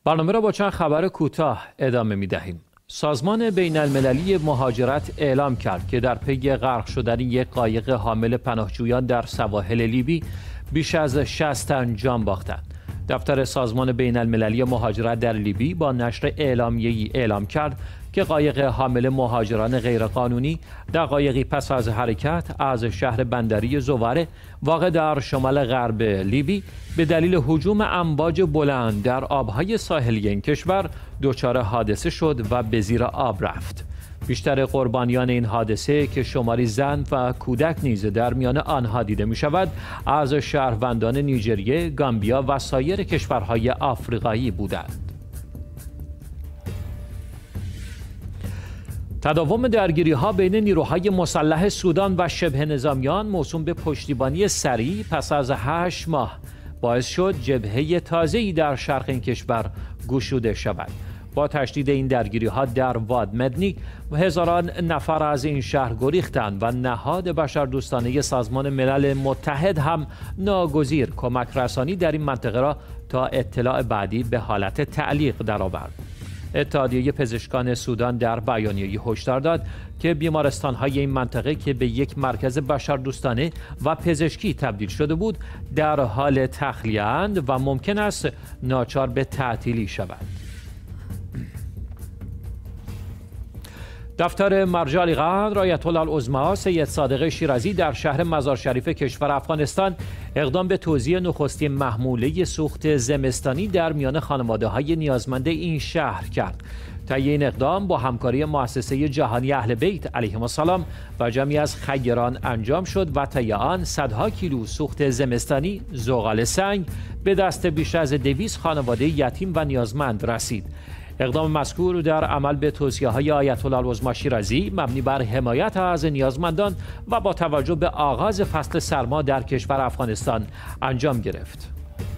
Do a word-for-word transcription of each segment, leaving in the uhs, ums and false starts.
برنامه را با چند خبر کوتاه ادامه می دهیم. سازمان بین المللی مهاجرت اعلام کرد که در پی غرق شدن یک قایق حامل پناهجویان در سواحل لیبی بیش از شصت تن جان باختند. دفتر سازمان بین المللی مهاجرت در لیبی با نشر اعلامیه‌ای اعلام کرد که قایق حامل مهاجران غیرقانونی دقایقی پس از حرکت از شهر بندری زواره واقع در شمال غرب لیبی به دلیل هجوم امواج بلند در آبهای ساحلی این کشور دچار حادثه شد و به زیر آب رفت. بیشتر قربانیان این حادثه که شماری زن و کودک نیز در میان آنها دیده می شود از شهروندان نیجریه، گامبیا و سایر کشورهای آفریقایی بودند. تداوم درگیری‌ها بین نیروهای مسلح سودان و شبه نظامیان موسوم به پشتیبانی سریع پس از هشت ماه باعث شد جبهه تازه‌ای در شرق این کشور گشوده شود. با تشدید این درگیری‌ها در وادمدنی هزاران نفر از این شهر گریختند و نهاد بشردوستانه سازمان ملل متحد هم ناگزیر کمک رسانی در این منطقه را تا اطلاع بعدی به حالت تعلیق درآورد. اتحادیه پزشکان سودان در بیانیه‌ای هشدار داد که بیمارستان‌های این منطقه که به یک مرکز بشردوستانه و پزشکی تبدیل شده بود در حال تخلیه اند و ممکن است ناچار به تعطیلی شود. دفتر مرجع القدر آیت الله العظما سید صادق شیرازی در شهر مزار شریف کشور افغانستان اقدام به توزیع نخستین محموله سوخت زمستانی در میان خانواده‌های نیازمند این شهر کرد. طی این اقدام با همکاری مؤسسه جهانی اهل بیت علیهم السلام و جمعی از خیران انجام شد و طی آن صدها کیلو سوخت زمستانی زغال سنگ به دست بیش از دویست خانواده یتیم و نیازمند رسید. اقدام مذکور در عمل به توصیه‌های آیت الله العظما شیرازی مبنی بر حمایت از نیازمندان و با توجه به آغاز فصل سرما در کشور افغانستان انجام گرفت.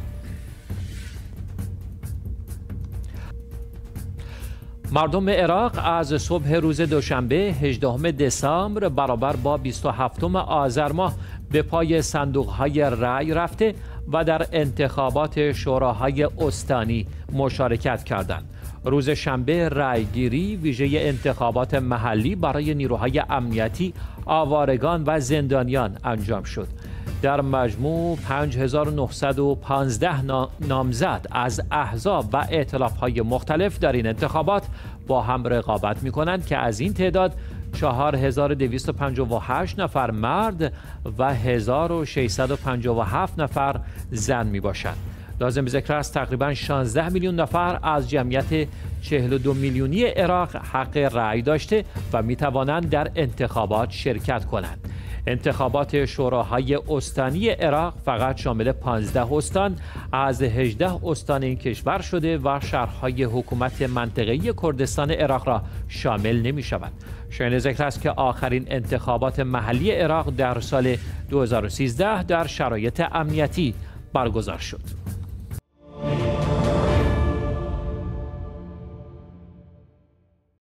مردم عراق از صبح روز دوشنبه هجدهم دسامبر برابر با بیست و هفتم آذر ماه به پای صندوق‌های رأی رفته و در انتخابات شوراهای استانی مشارکت کردند. روز شنبه رأیگیری ویژه انتخابات محلی برای نیروهای امنیتی، آوارگان و زندانیان انجام شد. در مجموع پنج هزار و نهصد و پانزده نامزد از احزاب و ائتلاف‌های مختلف در این انتخابات با هم رقابت می‌کنند که از این تعداد چهار هزار و دویست و پنجاه و هشت نفر مرد و هزار و ششصد و پنجاه و هفت نفر زن میباشند. لازم به ذکر است تقریباً شانزده میلیون نفر از جمعیت چهل و دو میلیونی عراق حق رأی داشته و میتوانند در انتخابات شرکت کنند. انتخابات شوراهای استانی عراق فقط شامل پانزده استان از هجده استان این کشور شده و شهرهای حکومت منطقه‌ای کردستان عراق را شامل نمی شود. شایان ذکر است که آخرین انتخابات محلی عراق در سال دو هزار و سیزده در شرایط امنیتی برگزار شد.